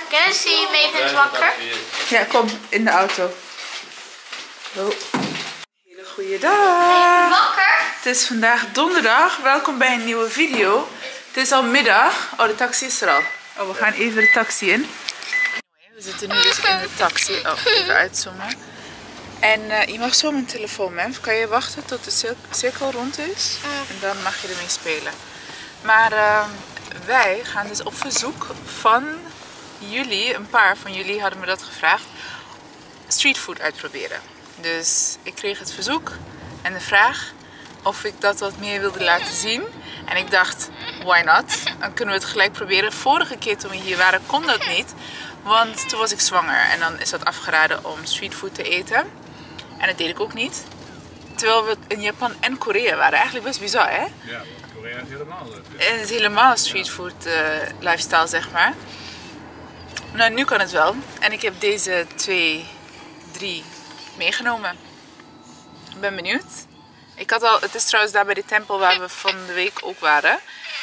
Kenzie, Maven is wakker. Ja, kom in de auto. Oh. Hele goede dag. Wakker? Het is vandaag donderdag. Welkom bij een nieuwe video. Het is al middag. Oh, de taxi is er al. Oh, we gaan even de taxi in. We zitten nu dus in de taxi. Oh, even uitzoomen. En je mag zo mijn telefoon, Mem. Kan je wachten tot de cirkel rond is? En dan mag je ermee spelen. Maar wij gaan dus op verzoek van jullie, een paar van jullie hadden me dat gevraagd, streetfood uitproberen. Dus ik kreeg het verzoek en de vraag of ik dat wat meer wilde laten zien. En ik dacht, why not? Dan kunnen we het gelijk proberen. Vorige keer toen we hier waren kon dat niet, want toen was ik zwanger. En dan is dat afgeraden om streetfood te eten. En dat deed ik ook niet. Terwijl we in Japan en Korea waren. Eigenlijk best bizar, hè? Ja, Korea is helemaal leuk. Het is helemaal streetfood lifestyle, zeg maar. Nou, nu kan het wel. En ik heb deze 3 meegenomen. Ik ben benieuwd. Ik had al, het is trouwens daar bij de tempel waar we van de week ook waren.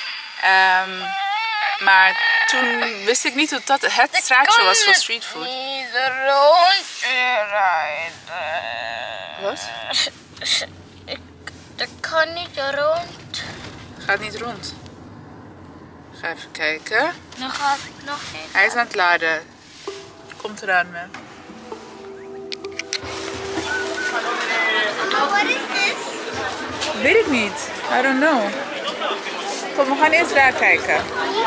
Maar toen wist ik niet dat dat het straatje was voor streetfood. Wat? Dat kan niet rond. Gaat niet rond. Ga even kijken. Dan ga ik nog even. Hij is aan het laden. Komt eraan, man. What is this? Weet ik niet. I don't know. Kom, we gaan eerst daar kijken.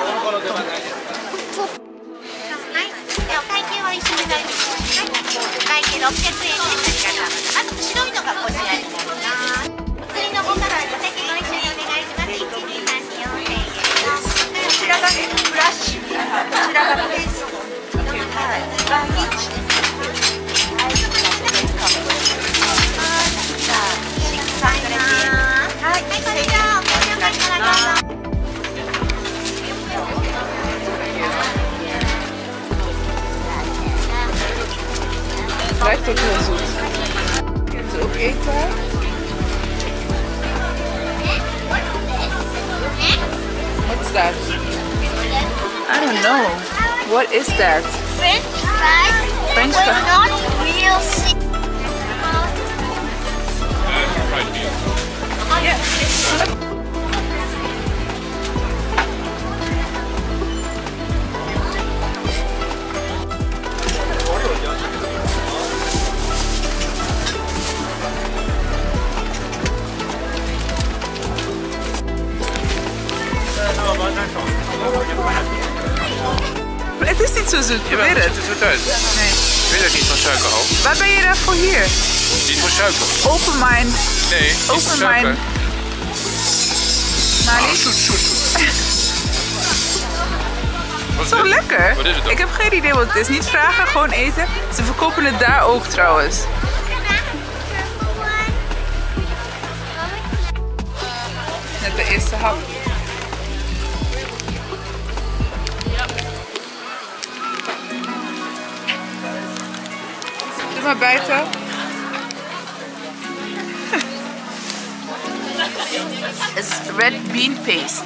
Het lijkt ook heel zoet. Kunnen ze ook eten? What's that? I don't know. What is that? French fries. French But fries. not real sick. Yeah. Het is niet zo zoet, je weet het. Het ziet er zo uit. Nee. Ik weet het niet van suikerhout. Waar ben je daarvoor hier? Niet voor suiker. Open mind. Nee, niet voor Open suiker. mind. Maar niet Zoet, zoet, zoet. Wat is zo dit? lekker. Wat is het dan? Ik heb geen idee wat het is. Niet vragen, gewoon eten. Ze verkopen het daar ook trouwens. Net de eerste hap. Doe maar buiten. Het is red bean paste.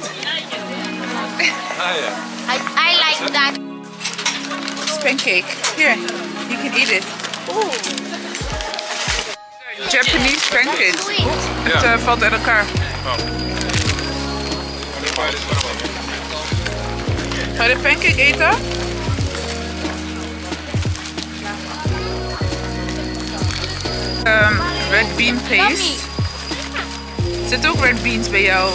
Ah ja. I like that. It's pancake. Here, you can eat it. Ooh. Japanese pancakes. Ja. Het valt uit elkaar. Oh. Ga je de pancake eten? Red bean paste. Zit ook red beans bij jou?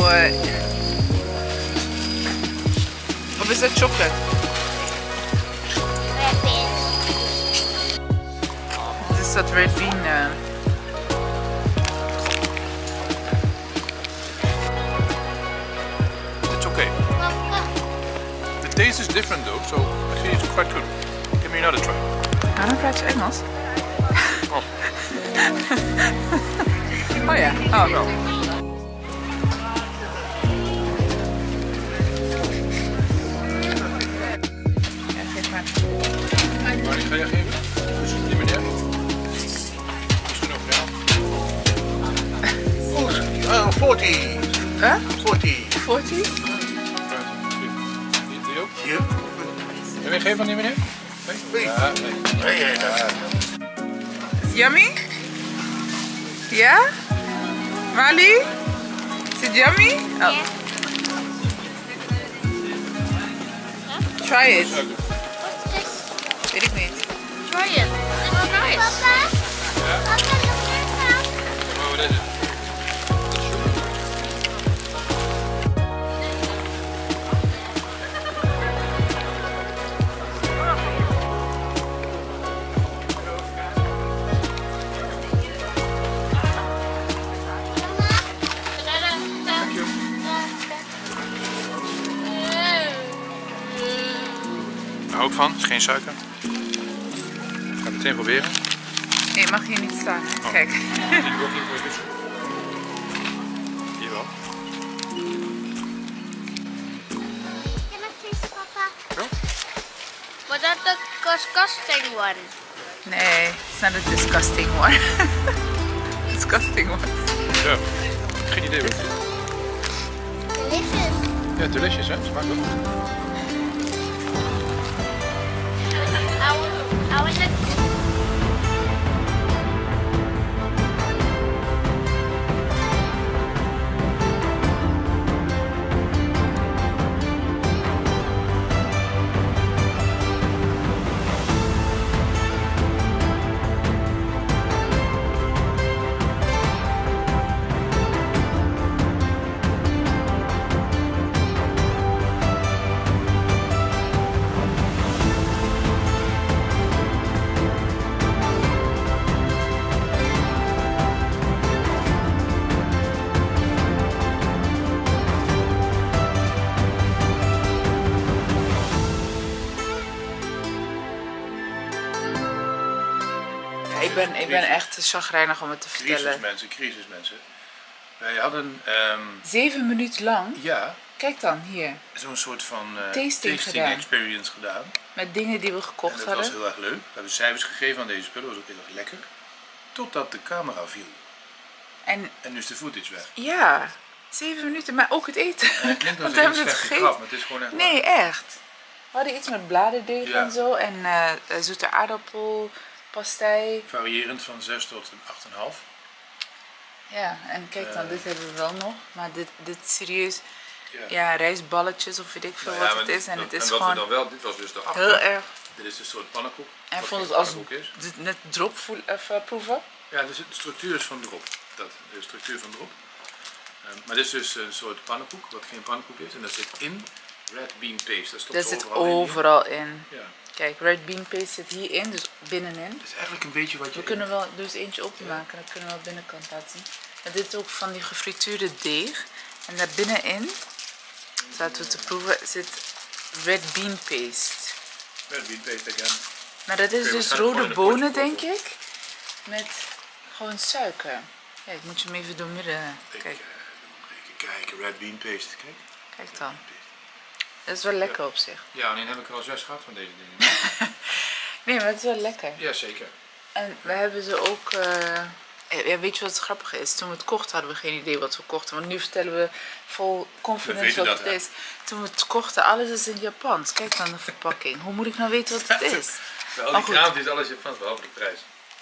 Of is dat chocolate? Red beans. Het is dat red bean. It's okay. The taste is different though, so I think it's quite good. Give me another try. Dan praat je Engels. Oh. Oh ja. Oh. Nou, Ja, geef maar. maar ik ga je geven. Dus niet meer net. Misschien ook wel. 40. Huh? 40. 40? Die ook? Yep. En Geen geven van die meneer? Nee? Ja, nee. Is it yummy? Ja? Mali? Is it yummy? Oh. Try it. What's this? Weet ik niet. Try it. It's nice. Papa? Papa, look at Oh, wat is het? Daar hou ik van, is geen suiker. Ik ga het meteen proberen. Nee, mag hier niet staan. Hè? Kijk. Ik ook niet voor je. Hier wel. Can I taste, Papa? Zo. Was that the disgusting one? Nee, it's not a disgusting one. Disgusting one. Ja. Geen idee wat het is. Delicious. Ja, delicious hè, smaakt wel. I was like, Ik ben echt te chagrijnig om het te vertellen. Crisismensen. Wij hadden, 7 minuten lang. ja, Kijk dan, hier. zo'n soort van Tasting gedaan. experience gedaan. Met dingen die we En gekocht dat hadden. was heel erg leuk. We hebben cijfers gegeven aan deze spullen, dat was ook heel erg lekker. Totdat de camera viel. En En nu is de footage weg. ja, 7 minuten, maar ook het eten. En het klinkt als Want een we heel hebben het slechte gegeten. grap, maar het is gewoon echt waar. Nee, echt. We hadden iets met bladerdeeg Ja. en zo. En zoete aardappelpastei. Variërend van 6 tot 8,5. Ja, en kijk dan, dit hebben we wel nog. Maar dit serieus, Ja. ja, rijstballetjes of weet ik veel Nou ja, wat maar het is. En het is wat we gewoon dan wel, dit was dus de achter. heel erg. Dit is een soort pannenkoek. En ik wat vond geen het als pannenkoek is. net drop even proeven. Ja, dus de structuur is van drop. De structuur van drop. Maar dit is dus een soort pannenkoek, wat geen pannenkoek is. En dat zit in red bean paste. Dat, Dat zit overal in. overal in. Ja. Kijk, red bean paste zit hierin, dus binnenin. Het is eigenlijk een beetje wat je... We kunnen wel dus eentje openmaken, dan kunnen we wel binnenkant laten zien. En dit is ook van die gefrituurde deeg. En daar binnenin, zaten we te proeven, zit red bean paste. Red bean paste again. Maar dat is Oké, we dus gaan het gewoon rode in een potje bonen, denk proeven. ik. Met gewoon suiker. Ja, ik moet je hem even doormidden. Kijk, Even kijken, red bean paste. Kijk. kijk dan. Dat is wel lekker op zich. Ja, en dan heb ik er al 6 gehad van deze dingen. Nee, maar het is wel lekker. Ja, zeker. En we hebben ze ook... ja, weet je wat het grappige is? Toen we het kochten hadden we geen idee wat we kochten. Want nu vertellen we vol confidence weten wat dat, het hè? is. Toen we het kochten, alles is in het Japans. Kijk dan de verpakking. Hoe moet ik nou weten wat het is? Bij al Maar die goed. kraampjes, alles Japans, behalve de prijs.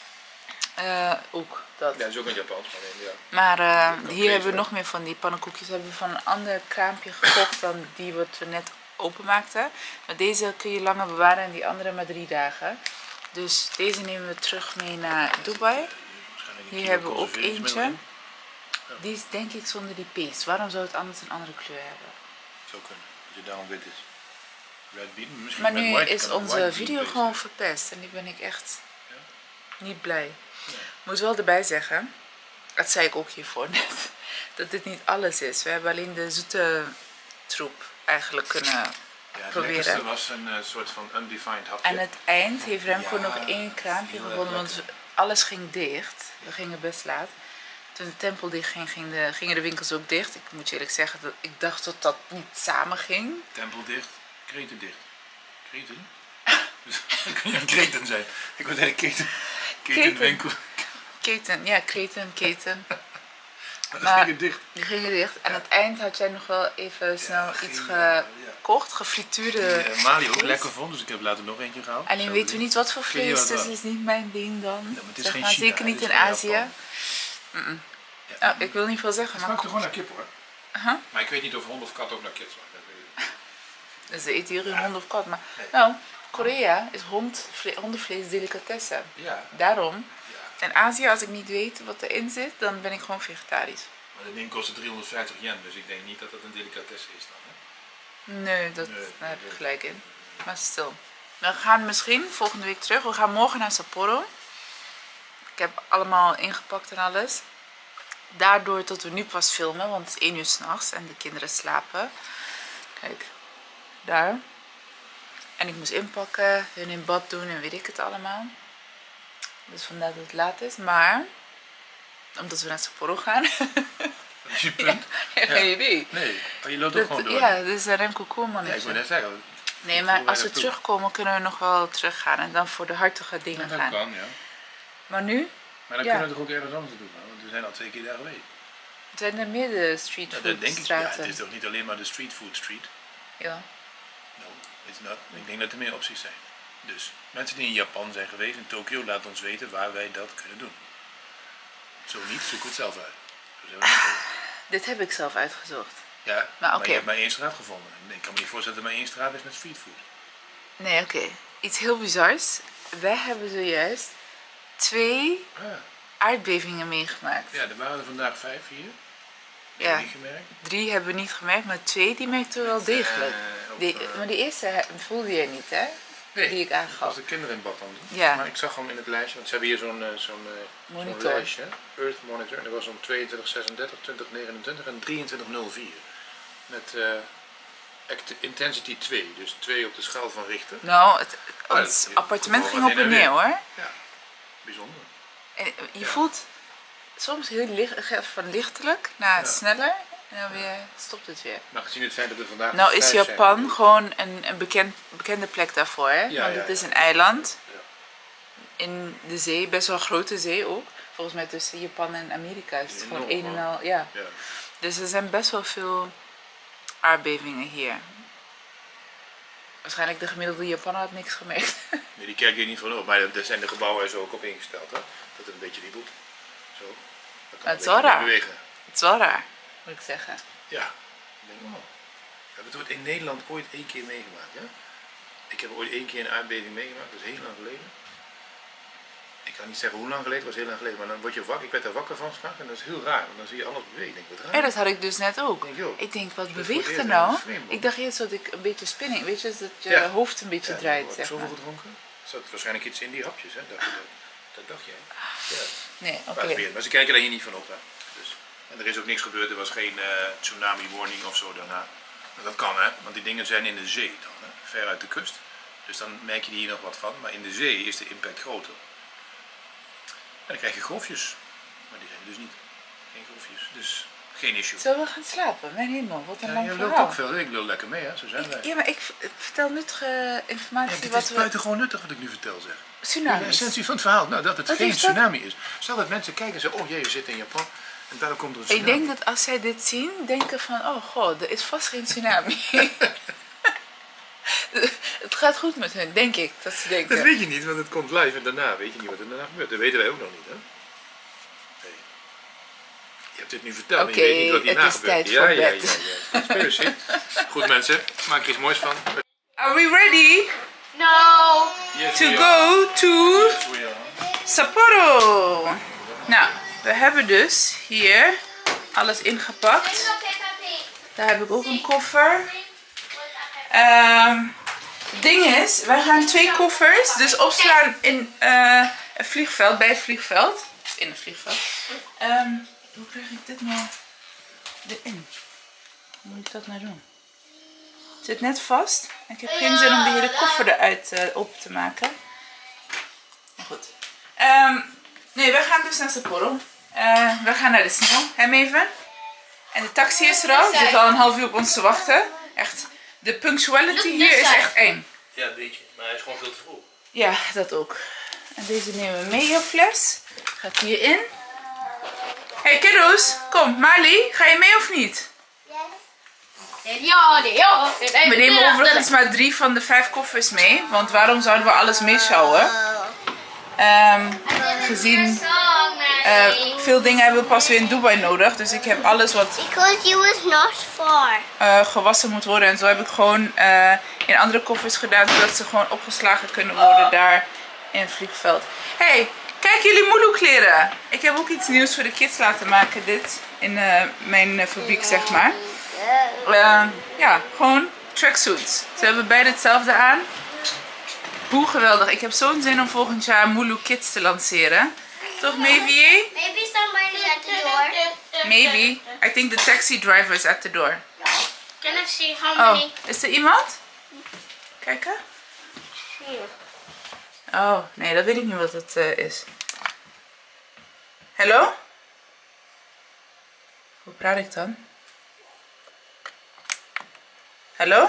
Ook dat. Ja, dat is ook een Japans, maar nee, ja. Maar Oké, hier hebben we zo. nog meer van die pannenkoekjes. Hebben we van een ander kraampje gekocht dan die wat we net openmaakten. Maar deze kun je langer bewaren en die andere maar 3 dagen. Dus deze nemen we terug mee naar Dubai. Waarschijnlijk een Hier kilo hebben we ook conserveringsmiddel eentje. in. Die is denk ik zonder die paste. Waarom zou het anders een andere kleur hebben? Zou kunnen, dat je daarom wit is. Red bean, misschien Maar met nu white is kan ook onze white video bean paste. gewoon verpest. En nu ben ik echt Ja? niet blij. Nee. Moet wel erbij zeggen, dat zei ik ook hiervoor net, dat dit niet alles is. We hebben alleen de zoete troep eigenlijk kunnen Ja, het proberen. lekkerste was een soort van undefined hapje. Aan het eind heeft Remco Ja, nog 1 kraampje heel erg gevonden, want lekker. alles ging dicht. We gingen best laat. Toen de tempel dicht ging, gingen de winkels ook dicht. Ik moet je eerlijk zeggen, dat ik dacht dat dat niet samen ging. Tempel dicht, kreten dicht. Kreten? Dus dat kan je een kreten zijn. Ik wil zeggen keten. Ketenwinkel. Keten, ja, keten. Maar dat Maar- ging het dicht. Die gingen dicht. En aan het eind had jij nog wel even snel ging iets wel, ja. gekocht, gefrituurde. Mali ook vlees. lekker vond, dus ik heb later nog eentje gehaald. Alleen weten we niet wat voor weet niet vlees, wat dus dat is niet mijn ding dan. Ja, maar het is Zeg geen maar, China, zeker hè, niet dit in is van Azië. Japan. Oh, ik wil niet veel zeggen, Het maar smaakt er gewoon naar kip hoor. Aha. Maar ik weet niet of hond of kat ook naar kip smaakt. Dat weet ik niet. Dus ze eten hier een hond of kat. Maar Nee. nou, Korea is hondenvlees delicatesse. Ja, Daarom. ja. In Azië, als ik niet weet wat erin zit, dan ben ik gewoon vegetarisch. Maar dat ding kostte 350 yen, dus ik denk niet dat dat een delicatesse is dan. Hè? Nee, daar heb je gelijk in. Maar stil. We gaan misschien volgende week terug. We gaan morgen naar Sapporo. Ik heb allemaal ingepakt en alles. Daardoor dat we nu pas filmen, want het is 1 uur 's nachts en de kinderen slapen. Kijk, daar. En ik moest inpakken, hun in bad doen en weet ik het allemaal. Dus vandaar dat het laat is. Maar, omdat we naar Sapporo gaan. Dat is je punt. Geen idee. Nee, maar je loopt ook gewoon door. Ja, dit is een Remco Koolman. Ja, ik wil net zeggen. Nee, maar als we terugkomen kunnen we nog wel teruggaan en dan voor de hartige dingen Dat gaan. kan, ja. Maar nu Maar dan Ja. kunnen we toch ook ergens anders doen, want we zijn al 2 keer daar geweest. zijn er meer de Ja, dat streetfood denk ik. Ja, straten. het is toch niet alleen maar de streetfood street? Ja. No, it's not. Ik denk dat er meer opties zijn. Dus, mensen die in Japan zijn geweest, in Tokio, laat ons weten waar wij dat kunnen doen. Zo niet, zoek het zelf uit. Zo zijn we niet over. Dit heb ik zelf uitgezocht. Ja, Maar oké. je hebt maar 1 straat gevonden. Ik kan me niet voorstellen dat er maar 1 straat is met streetfood. Nee, oké. Iets heel bizars. Wij hebben zojuist 2 Ah, aardbevingen meegemaakt. ja, er waren er vandaag 5 hier. Die Ja. heb ik niet gemerkt. 3 hebben we niet gemerkt, maar 2 die merkten we wel degelijk. Maar die eerste voelde je niet, hè? Nee, Die ik als aangaf. de kinderen in bad hadden. Ja. Maar ik zag hem in het lijstje, want ze hebben hier zo'n Monitor. lijstje. Earth Monitor. En dat was om 2236, 2029 en 2304. Met Intensity 2, dus 2 op de schaal van Richter. Nou, Ah, ons het- appartement het ging was op heen en en neer, weer. hoor. Ja, bijzonder. En je Ja. voelt soms heel van lichtelijk naar Ja. sneller en dan weer stopt het weer. Maar gezien het feit dat er vandaag Nou nog is 5 Japan zijn, gewoon een bekende plek daarvoor, hè? Ja, Want ja, het is ja. een eiland Ja. in de zee, best wel een grote zee ook. Volgens mij tussen Japan en Amerika is het gewoon Enorm, een en al, ja. Ja. Dus er zijn best wel veel aardbevingen hier. Waarschijnlijk de gemiddelde Japaner had niks gemerkt. Nee, die kijken hier niet van op, maar daar zijn de gebouwen er zo ook op ingesteld, hè? Dat het een beetje wiebelt. Zo. Dat kan Het is een wel beetje raar. bewegen. Het is wel raar, moet ik zeggen. Ja. Ik denk, oh. We hebben het in Nederland ooit 1 keer meegemaakt, hè? Ik heb ooit 1 keer een aardbeving meegemaakt, dat is heel lang geleden. Ik kan niet zeggen hoe lang geleden, het was heel lang geleden, maar dan word je wakker. Ik werd er wakker van straks en dat is heel raar, want dan zie je alles bewegen. Ik denk, wat raar. Ja, dat had ik dus net ook. Denk je ook? Ik denk, wat is beweegt voor er het nou? eerst vreemd, hoor. Ik dacht eerst dat ik een beetje spinning, weet je, dat je Ja. hoofd een beetje Ja, draait, heb zeg zoveel maar. gedronken? Er zat waarschijnlijk iets in die hapjes, hè? Dat dacht jij. Ja. Nee, oké. Maar, het is weer- maar ze kijken daar hier niet van op, hè? Dus, en er is ook niks gebeurd, er was geen tsunami warning of zo daarna. Maar dat kan, hè? Want die dingen zijn in de zee dan, hè? Ver uit de kust. Dus dan merk je hier nog wat van, maar in de zee is de impact groter. En dan krijg je golfjes. Maar die zijn er dus niet. Geen golfjes, dus geen issue. Zullen we gaan slapen? Mijn hemel, wat een Ja, lang je loopt verhaal. ook veel, ik wil lekker mee, hè? Zo zijn wij. Ja, maar ik vertel nuttige informatie Ja, dit wat is we... buitengewoon nuttig wat ik nu vertel, zeg. De Tsunamis. essentie van het verhaal, nou, dat het Wat geen is dat? tsunami is. Stel dat mensen kijken en zeggen, oh jee, we zitten in Japan en daardoor komt er een Ik tsunami. denk dat als zij dit zien, denken van, oh god, er is vast geen tsunami. Het gaat goed met hen, denk ik, dat ze denken. Dat weet je niet, want het komt live en daarna weet je niet wat er daarna gebeurt. Dat weten wij ook nog niet, hè? Nee. Je hebt dit nu verteld en je Oké, weet niet wat hierna het is gebeurt. tijd Ja, voor ja, bed. ja. Conspiracy. Goed mensen, maak er iets moois van. Are we ready No. Yes, to we go to are. Yes, we are. Sapporo? Nou, we hebben dus hier alles ingepakt. Daar heb ik ook een koffer. Het ding is, wij gaan 2 koffers dus opslaan in een vliegveld, bij het vliegveld. In het vliegveld. Hoe krijg ik dit nou erin? Hoe moet ik dat nou doen? Het zit net vast. Ik heb geen zin om de hele koffer eruit op te maken. Maar goed. Nee, we gaan dus naar Sapporo. We gaan naar de sneeuw, hem even. En de taxi is er al. Ze zit al een half uur op ons te wachten. Echt, de punctuality hier is echt eng. Ja, een beetje, maar hij is gewoon veel te vroeg. Ja, dat ook. En deze nemen we mee, jouw fles. Gaat hierin. Hey kiddo's, kom, Mali, ga je mee of niet? Yes. We nemen overigens maar 3 van de 5 koffers mee. Want waarom zouden we alles meeschouwen? Gezien veel dingen hebben we pas weer in Dubai nodig. Dus ik heb alles wat gewassen moet worden. En zo heb ik gewoon in andere koffers gedaan. Zodat ze gewoon opgeslagen kunnen worden daar in het vliegveld. Hey, kijk jullie Mulu kleren. Ik heb ook iets nieuws voor de kids laten maken. Dit in mijn fabriek zeg maar. Ja, gewoon tracksuits. Ze hebben beide hetzelfde aan. Hoe geweldig. Ik heb zo'n zin om volgend jaar Mulu Kids te lanceren. Toch, maybe? Maybe somebody's at the door. Maybe. I think the taxi driver is at the door. Can I see how many? Is er iemand? Kijken. Oh, nee, dat weet ik niet wat het is. Hallo? Hoe praat ik dan? Hallo?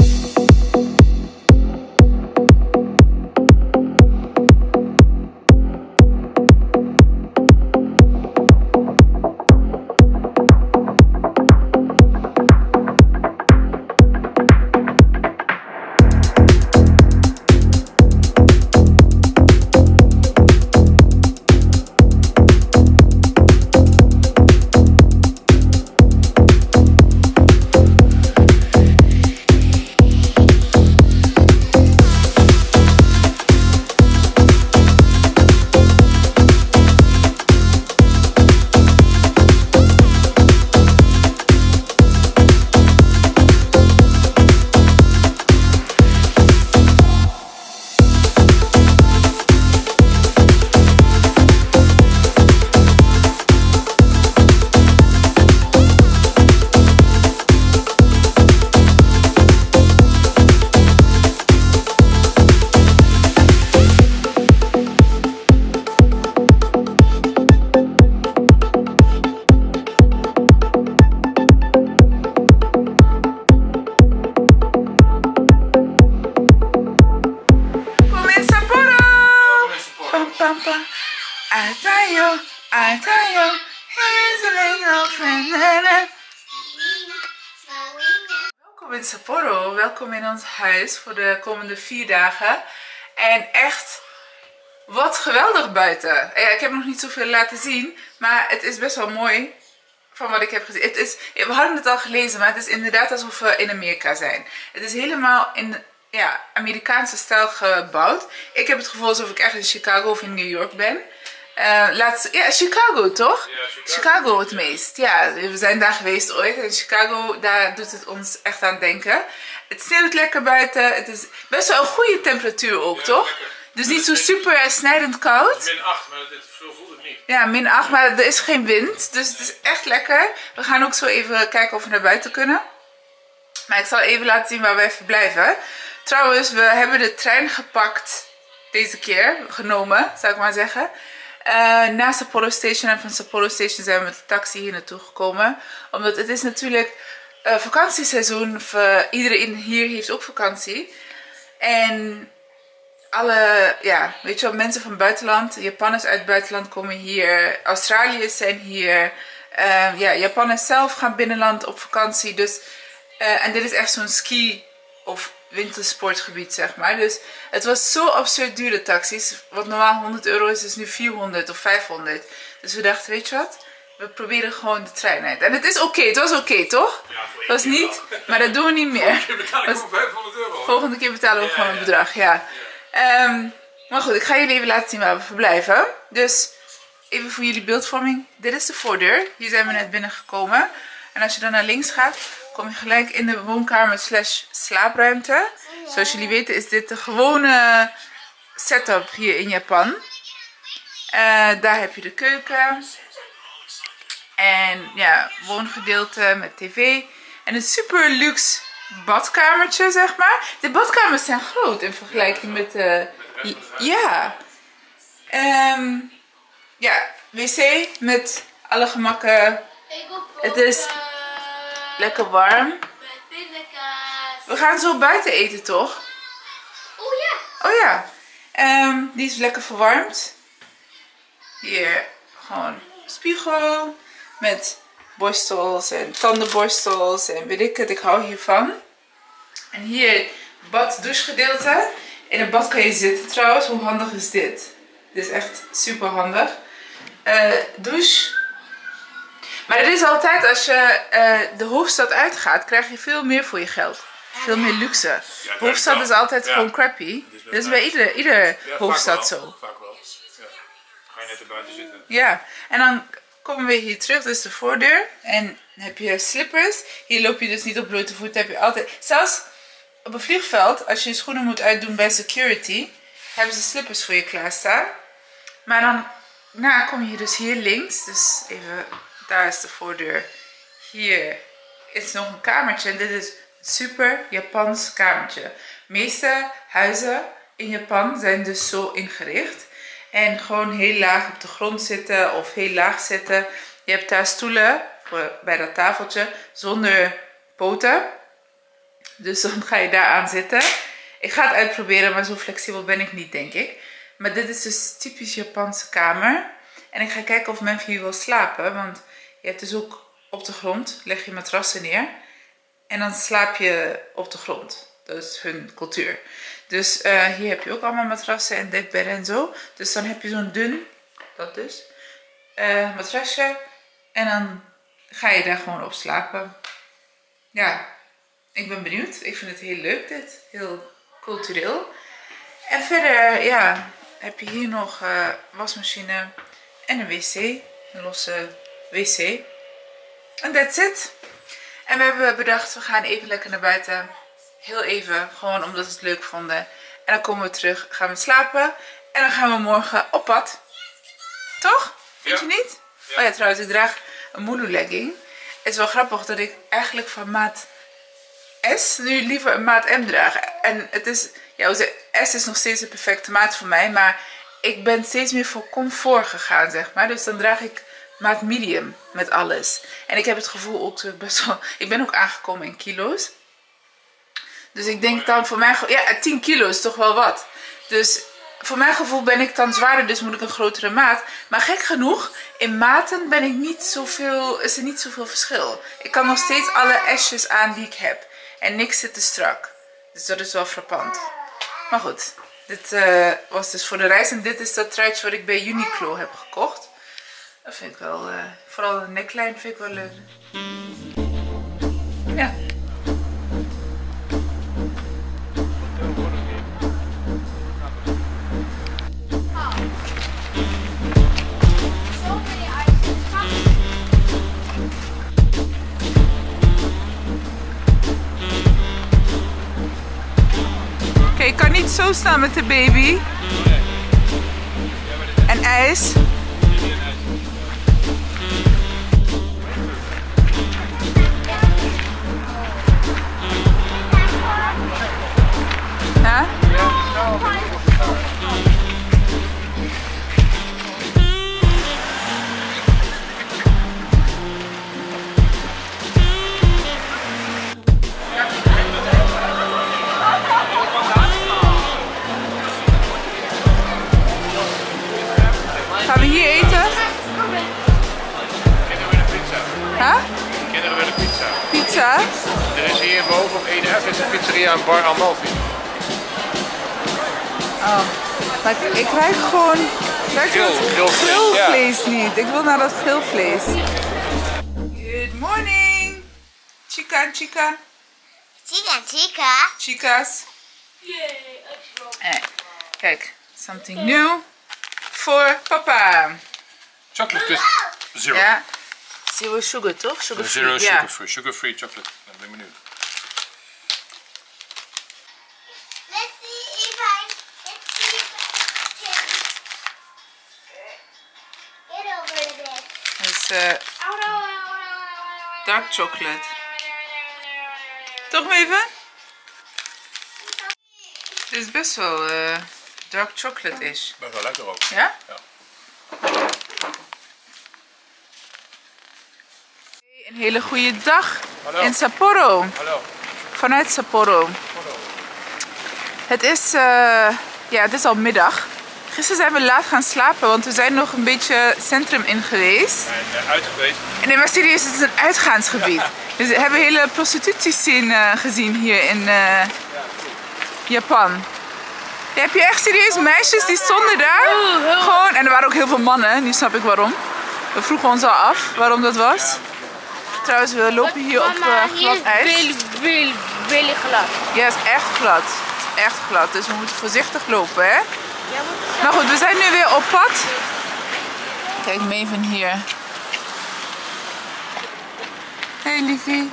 Welkom in Sapporo, welkom in ons huis voor de komende 4 dagen. En echt, wat geweldig buiten. Ja, ik heb nog niet zoveel laten zien, maar het is best wel mooi van wat ik heb gezien. We hadden het al gelezen, maar het is inderdaad alsof we in Amerika zijn. Het is helemaal in Amerikaanse stijl gebouwd. Ik heb het gevoel alsof ik echt in Chicago of in New York ben. Ja, Chicago toch? Ja, Chicago het meest. Ja, we zijn daar geweest ooit. En Chicago, daar doet het ons echt aan denken. Het sneeuwt lekker buiten. Het is best wel een goede temperatuur ook, toch? Lekker. Dus niet zo super snijdend koud. -8, maar zo voelt het niet. Ja, -8, maar er is geen wind. Dus het is echt lekker. We gaan ook zo even kijken of we naar buiten kunnen. Maar ik zal even laten zien waar wij verblijven. Trouwens, we hebben de trein gepakt deze keer. Genomen, zou ik maar zeggen. Na Sapporo Station en van Sapporo Station zijn we met de taxi hier naartoe gekomen. Omdat het is natuurlijk vakantieseizoen. Iedereen hier heeft ook vakantie. En alle, weet je wel, mensen van buitenland, Japanners uit het buitenland komen hier. Australiërs zijn hier. Japanners zelf gaan binnenland op vakantie. Dus, en dit is echt zo'n ski of wintersportgebied, zeg maar. Dus het was zo absurd duur, de taxis. Wat normaal €100 is nu 400 of 500. Dus we dachten, weet je wat? We proberen gewoon de trein uit. En het is oké, het was oké, toch? Ja, voor het was niet, maar dat doen we niet meer. Je betaalt gewoon €500. Volgende keer betalen we gewoon een bedrag, ja. Maar goed, ik ga jullie even laten zien waar we verblijven. Dus even voor jullie beeldvorming. Dit is de voordeur. Hier zijn we net binnengekomen. En als je dan naar links gaat, kom je gelijk in de woonkamer / slaapruimte. Zoals jullie weten is dit de gewone setup hier in Japan. Daar heb je de keuken. En ja, woongedeelte met tv. En een super luxe badkamertje, zeg maar. De badkamers zijn groot in vergelijking met de... wc met alle gemakken. Het is lekker warm. We gaan zo buiten eten, toch? Oh ja. Oh ja. Die is lekker verwarmd. Hier gewoon spiegel met borstels en tandenborstels en weet ik het. Ik hou hiervan. En hier bad-douchegedeelte. In het bad kan je zitten trouwens. Hoe handig is dit? Dit is echt super handig. Douche. Maar het is altijd als je de Hoofdstad uitgaat, krijg je veel meer voor je geld. Veel meer luxe. Ja, Hoofdstad is altijd gewoon crappy. Dat is bij ieder Hoofdstad zo. Vaak wel. Ja. Ga je net erbuiten zitten. Ja, en dan komen we hier terug, dus de voordeur. En dan heb je slippers. Hier loop je dus niet op blote voeten. Heb je altijd, zelfs op een vliegveld, als je je schoenen moet uitdoen bij security, hebben ze slippers voor je klaarstaan. Maar dan kom je dus hier links. Dus even, daar is de voordeur. Hier is nog een kamertje. En dit is een super Japans kamertje. De meeste huizen in Japan zijn dus zo ingericht. En gewoon heel laag op de grond zitten of heel laag zitten. Je hebt daar stoelen bij dat tafeltje zonder poten. Dus dan ga je daar aan zitten. Ik ga het uitproberen, maar zo flexibel ben ik niet, denk ik. Maar dit is dus typisch Japanse kamer. En ik ga kijken of Memphis hier wil slapen. Want je hebt dus ook op de grond, leg je matrassen neer. En dan slaap je op de grond. Dat is hun cultuur. Dus hier heb je ook allemaal matrassen en dekbedden en zo. Dus dan heb je zo'n dun, dat dus, matrasje. En dan ga je daar gewoon op slapen. Ja, ik ben benieuwd. Ik vind het heel leuk dit. Heel cultureel. En verder, ja, heb je hier nog wasmachine en een wc. Een losse wc. En that's it. En we hebben bedacht, we gaan even lekker naar buiten. Heel even, gewoon omdat we het leuk vonden. En dan komen we terug, gaan we slapen. En dan gaan we morgen op pad. Toch? Vind je niet? Ja. Oh ja, trouwens, ik draag een Mulu legging. Het is wel grappig dat ik eigenlijk van maat S nu liever een maat M draag. En het is, ja, S is nog steeds de perfecte maat voor mij. Maar ik ben steeds meer voor comfort gegaan, zeg maar. Dus dan draag ik maat medium met alles. En ik heb het gevoel ook dat ik best wel... Ik ben ook aangekomen in kilo's. Dus ik denk dan voor mijn... Ja, 10 kilo is toch wel wat. Dus voor mijn gevoel ben ik dan zwaarder, dus moet ik een grotere maat. Maar gek genoeg, in maten ben ik niet zoveel, is er niet zoveel verschil. Ik kan nog steeds alle S'jes aan die ik heb. En niks zit te strak. Dus dat is wel frappant. Maar goed, dit was dus voor de reis. En dit is dat truitje wat ik bij Uniqlo heb gekocht. Dat vind ik wel, vooral de neckline vind ik wel leuk. Ja. Oké, ik kan niet zo staan met de baby. En ijs. Ja? Gaan we hier eten? Kinderen willen pizza. Huh? Kinderen willen pizza. Pizza? Er is hier boven op EDF is een pizzeria en bar Amalfi. Oh. Maar ik krijg gewoon... grillvlees niet. Ik wil naar dat grillvlees. Good morning. Chica en chica. Chica en chica. Chicas. Kijk, something new voor papa. Chocolate crisp. Zero. Ja. Zero sugar toch? Sugar free. Zero ja. sugar free. Sugar free chocolate. Ik ben benieuwd. Let's see if I can get over there. Dat is dark chocolate. Toch maar even? Dit is best wel dark chocolate is. Best wel lekker ook. Ja? Ja. Een hele goede dag. Hallo. In Sapporo. Hallo. Vanuit Sapporo. Hallo. Het is al middag. Gisteren zijn we laat gaan slapen, want we zijn nog een beetje centrum in geweest. En uit geweest. Nee, maar serieus, het is een uitgaansgebied. Dus we hebben hele prostitutiescene gezien hier in Japan. Ja, heb je echt serieus meisjes die stonden daar? Gewoon, en er waren ook heel veel mannen, nu snap ik waarom. We vroegen ons al af waarom dat was. Trouwens, we lopen hier op glad ijs. Really glad. Ja, het is echt glad. Het is echt glad, dus we moeten voorzichtig lopen, hè? Maar goed, we zijn nu weer op pad. Kijk, Maven hier. Hey, liefie.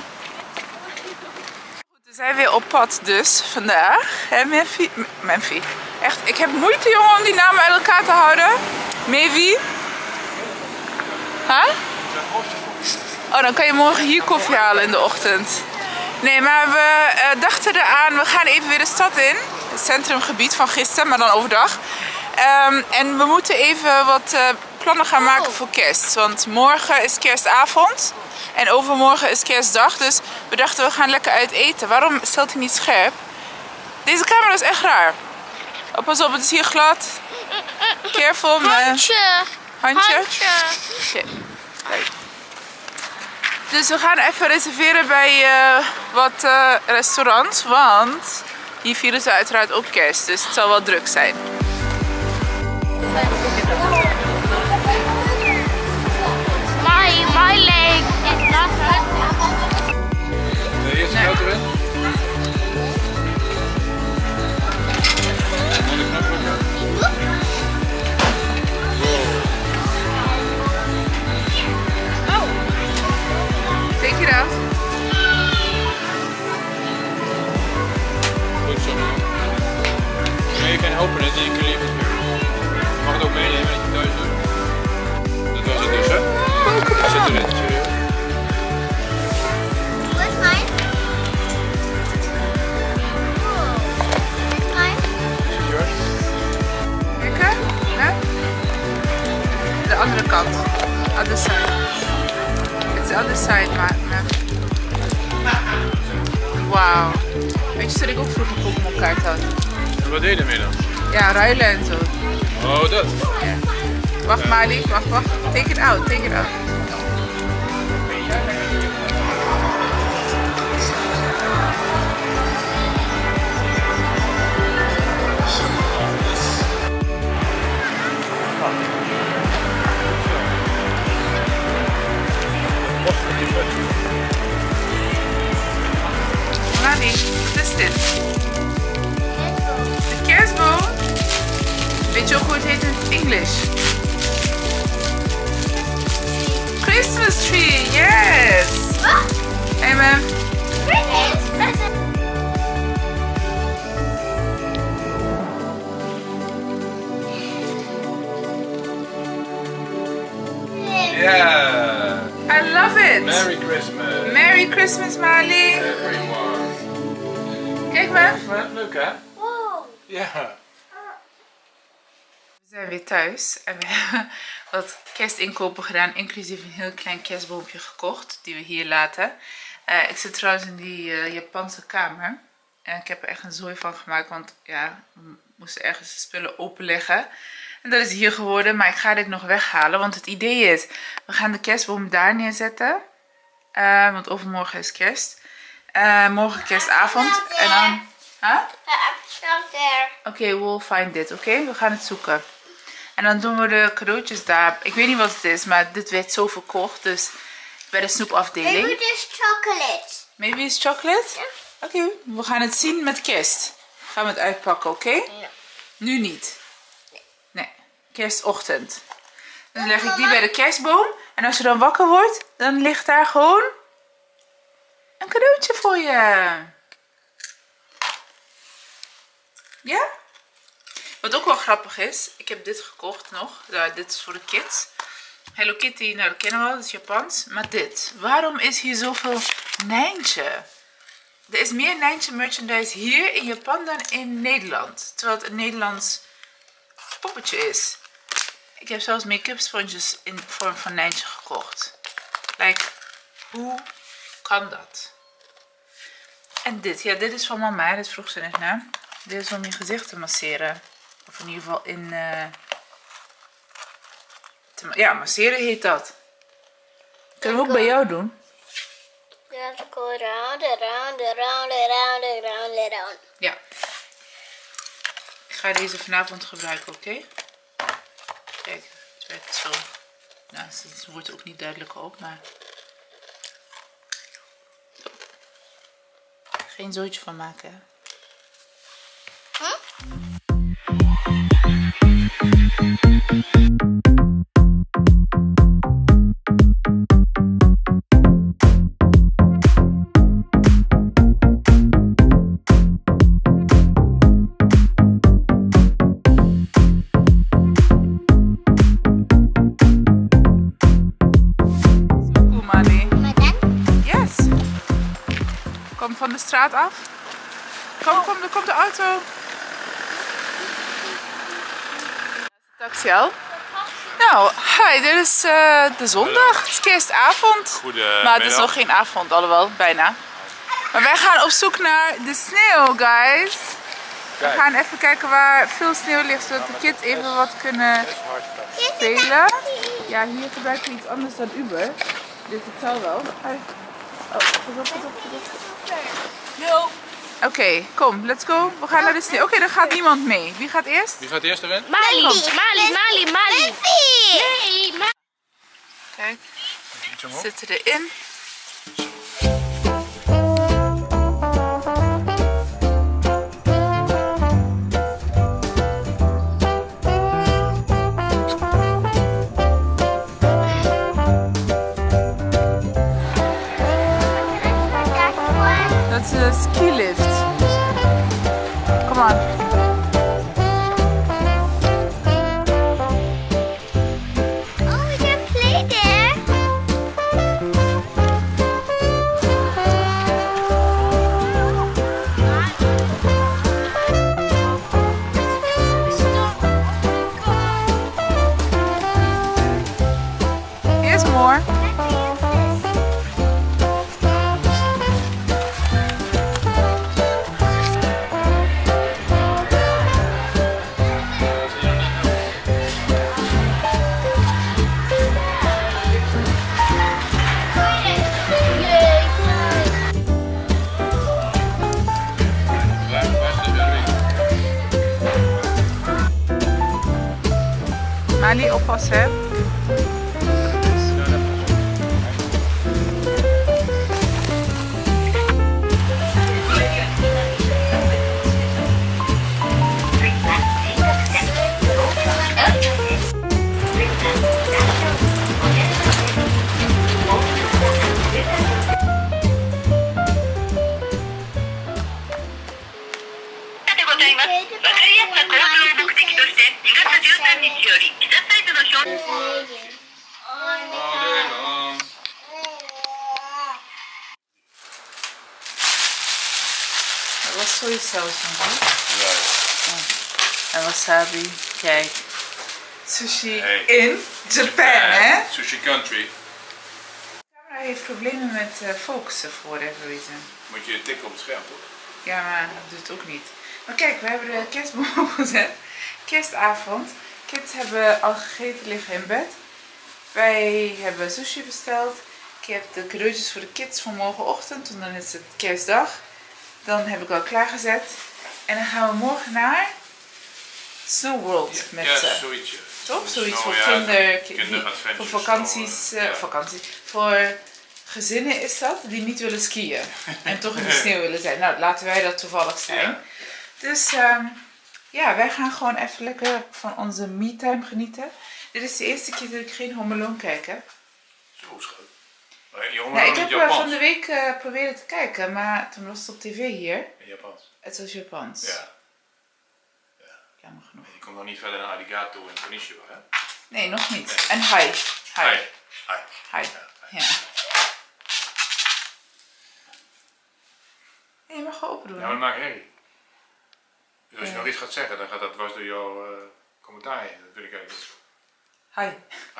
We zijn weer op pad dus vandaag. Hè, Memphie? Echt, ik heb moeite, jongen, om die namen uit elkaar te houden. Mevi? Huh? Oh, dan kan je morgen hier koffie halen in de ochtend. Nee, maar we dachten eraan, we gaan even weer de stad in. Het centrumgebied van gisteren, maar dan overdag. En we moeten even wat plannen gaan maken voor kerst. Want morgen is kerstavond. En overmorgen is kerstdag. Dus we dachten, we gaan lekker uit eten. Waarom stelt hij niet scherp? Deze camera is echt raar. Oh, pas op, het is hier glad. Careful. Handje. Handje? Oké. Kijk. Dus we gaan even reserveren bij wat restaurants, want hier vieren ze uiteraard ook kerst, dus het zal wel druk zijn. My leg is not hurt. De eerste knoop erin. Take it out. Goed zo. Nee, je kan open het en je kan leave it here. Je mag het ook meenemen dat je thuis doet. Dat was het dus, hè? Dat zit erin, serieus. What's mine? Mine? Is het yours? Lekker? Ja? De andere kant. Other side. It's the other side, maar. Wauw. Weet je dat ik ook vroeger een Pokémon kaart had? En wat deed je ermee dan? Ja, ruilen en zo. Oh, dat. Ja. Wacht, Mali, wacht. Take it out, take it out. Mali, wat is dit? De kerstboom? Weet je ook hoe het heet in het Engels? Christmas tree, yes! Hey man. Yeah! I love it! Merry Christmas! Merry Christmas, Mali! Everyone! Kijk maar. Leuk hè? Wow. Ja. We zijn weer thuis en we hebben wat kerstinkopen gedaan, inclusief een heel klein kerstboompje gekocht, die we hier laten. Ik zit trouwens in die Japanse kamer en ik heb er echt een zooi van gemaakt, want ja, we moesten ergens de spullen openleggen. En dat is hier geworden, maar ik ga dit nog weghalen, want het idee is, we gaan de kerstboom daar neerzetten, want overmorgen is kerst. Morgen kerstavond en dan... Huh? Oké, we'll find it, oké? We gaan het zoeken. En dan doen we de cadeautjes daar. Ik weet niet wat het is, maar dit werd zo verkocht, dus bij de snoepafdeling. Maybe it's chocolate. Maybe it's chocolate? Ja. Oké, we gaan het zien met kerst. Gaan we het uitpakken, oké? Ja. Nu niet. Nee, kerstochtend. Dan leg ik die bij de kerstboom. En als je dan wakker wordt, dan ligt daar gewoon een cadeautje voor je. Ja? Wat ook wel grappig is, ik heb dit gekocht nog. Dit is voor de kids. Hello Kitty, nou dat kennen we wel, dat is Japans. Maar dit, waarom is hier zoveel Nijntje? Er is meer Nijntje merchandise hier in Japan dan in Nederland. Terwijl het een Nederlands poppetje is. Ik heb zelfs make-up sponsjes in vorm van Nijntje gekocht. Like, hoe kan dat? En dit, ja dit is van mama, dit vroeg ze net naar. Dit is om je gezicht te masseren. Of in ieder geval in... ja, masseren heet dat. Kunnen we ook bij jou doen? Go round and round and round and round and round and round. Ja. Ik ga deze vanavond gebruiken, oké? Kijk, het werkt zo. Nou, het wordt er ook niet duidelijker op, maar... Geen zootje van maken, hè? Kom van de straat af. Kom, er komt de auto. De taxi al. Nou, hi, dit is de zondag. Het is kerstavond. Maar het is nog geen avond, alhoewel, bijna. Maar wij gaan op zoek naar de sneeuw, guys. We gaan even kijken waar veel sneeuw ligt, zodat de kids even wat kunnen spelen. Ja, hier gebruiken we iets anders dan Uber. Dus het zal wel. Oh, pas op. No. Oké, kom, let's go. We gaan naar de sneeuw. Oké, dan gaat niemand mee. Wie gaat eerst? Wie gaat eerst erin? Mali. Nee, Mali. Kijk, we zitten erin. Dat is de skilift. Kom aan. Oh, we can play there. Here's more. Mali, oppassen, hè. Dat was sojasaus nog, hè? En wasabi. Kijk. Sushi in Japan, hè? Sushi country. De camera heeft problemen met focussen for whatever reason. Moet je tikken op het scherm, toch? Ja, maar dat doet het ook niet. Maar kijk, we hebben de kerstboom opgezet. Kerstavond. Kids hebben al gegeten, liggen in bed. Wij hebben sushi besteld. Ik heb de cadeautjes voor de kids voor morgenochtend, want dan is het kerstdag. Dan heb ik al klaargezet. En dan gaan we morgen naar Snow World met ze. Zoiets. Toch? Zoiets voor voor vakanties. Voor gezinnen is dat, die niet willen skiën. En toch in de sneeuw willen zijn. Nou, laten wij dat toevallig zijn. Ja. Dus ja, wij gaan gewoon even lekker van onze me-time genieten. Dit is de eerste keer dat ik geen Home Alone kijk, hè. Zo schat. Nou, ik heb van de week proberen te kijken, maar toen was het op tv hier. In Japans. Het was Japans. Ja. Jammer genoeg. Je komt nog niet verder naar Arigato in Konnichiwa, hè? Nee, nog niet. Nee. En hi. Hi. Ja. Nee, je mag gewoon open doen. Ja, maar dat maakt herrie. Dus als je nog iets gaat zeggen, dan gaat dat dwars door jouw commentaar heen. Dat wil ik eigenlijk niet. Hi.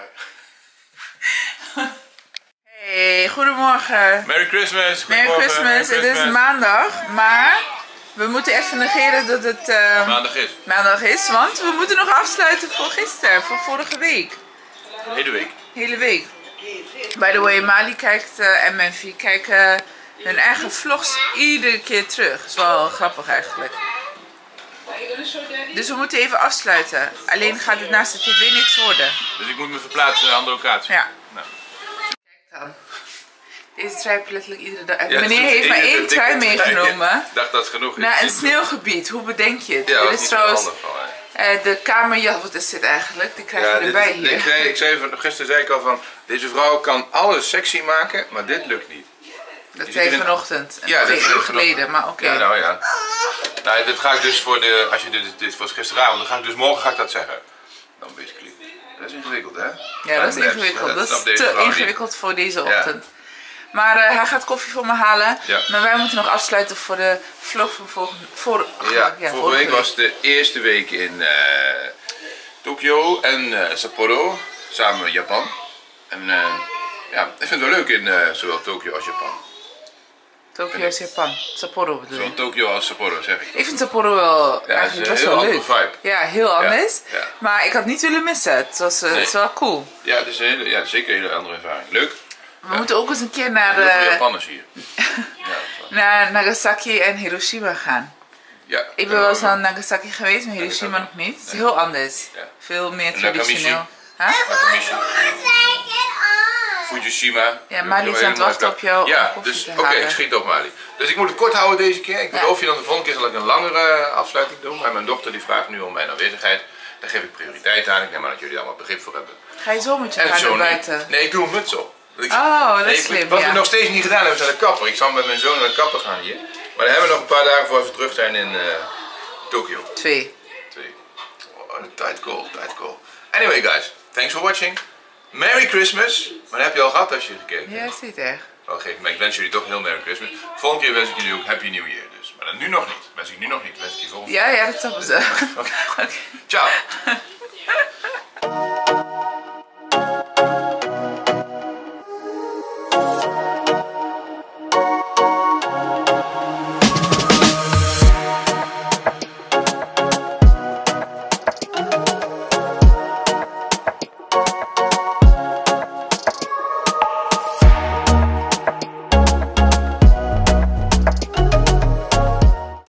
Hi. Hey, goedemorgen. Merry Christmas. Merry Christmas. Het is maandag, maar We moeten even negeren dat het maandag is, want we moeten nog afsluiten voor gisteren, voor vorige week. Hele week. By the way, Mali kijkt en Menfi kijken hun eigen vlogs iedere keer terug. Dat is wel grappig eigenlijk. Dus we moeten even afsluiten. Alleen gaat het naast de tv niks worden. Dus ik moet me verplaatsen naar een andere locatie. Ja. Nou. Kijk dan. Deze trui heb ik letterlijk iedere dag. Ja, meneer heeft maar 1 trui meegenomen. Ik dacht dat het genoeg is. Naar een sneeuwgebied. Hoe bedenk je het? Ja, dit is trouwens van, de kamerjas. Wat is dit eigenlijk? Die krijg je erbij hier. Gisteren zei ik al van, deze vrouw kan alles sexy maken, maar dit lukt niet. Dat zei je vanochtend. Ja, 2 uur geleden, maar oké. Ja, nou ja. Nou, dit ga ik dus voor de, als je dit was gisteravond, dan ga ik dus morgen ga ik dat zeggen. Dan basically. Dat is ingewikkeld, hè? Ja, dat is ingewikkeld. Dat is te ingewikkeld voor deze ochtend. Maar hij gaat koffie voor me halen. Ja. Maar wij moeten nog afsluiten voor de vlog van vorige week was de eerste week in Tokio en Sapporo, samen met Japan. En ja, ik vind het wel leuk in zowel Tokio als Japan. Tokio als Japan. Sapporo bedoel je? Zowel Tokio als Sapporo, zeg ik. Ik vind Sapporo wel eigenlijk best wel leuk. Vibe. Ja, heel anders. Ja, ja. Maar ik had niet willen missen. Het was het is wel cool. Ja, het is zeker een hele andere ervaring. Leuk. We moeten ook eens een keer naar Japanners hier. naar Nagasaki en Hiroshima gaan. Ja, ik ben wel eens naar Nagasaki geweest, maar Hiroshima nog niet. Het is heel anders. Ja. Veel meer traditioneel. Fukushima. Ja, Mali is aan het wachten op jou. Ja, dus oké, ik schiet op Mali. Dus ik moet het kort houden deze keer. Ik beloof je dan de volgende keer zal ik een langere afsluiting doen. Maar mijn dochter die vraagt nu om mijn aanwezigheid. Daar geef ik prioriteit aan. Ik neem aan dat jullie allemaal begrip voor hebben. Ga je zo met je haar naar buiten? Nee, ik doe een muts op. Oh, dat is slim. Wat we nog steeds niet gedaan hebben, is naar de kapper. Ik zal met mijn zoon naar de kapper gaan hier. Maar dan hebben we nog een paar dagen voor we terug zijn in Tokio. 2. Oh, tijd cool. Anyway guys, thanks for watching. Merry Christmas. Maar dat heb je al gehad als je gekeken hebt. Ja, is niet erg. Oh, maar ik wens jullie toch heel Merry Christmas. Volgende keer wens ik jullie ook Happy New Year dus. Maar dan nu nog niet. Wens ik je volgende keer. Ja, dat snappen ze. Oké. Ciao.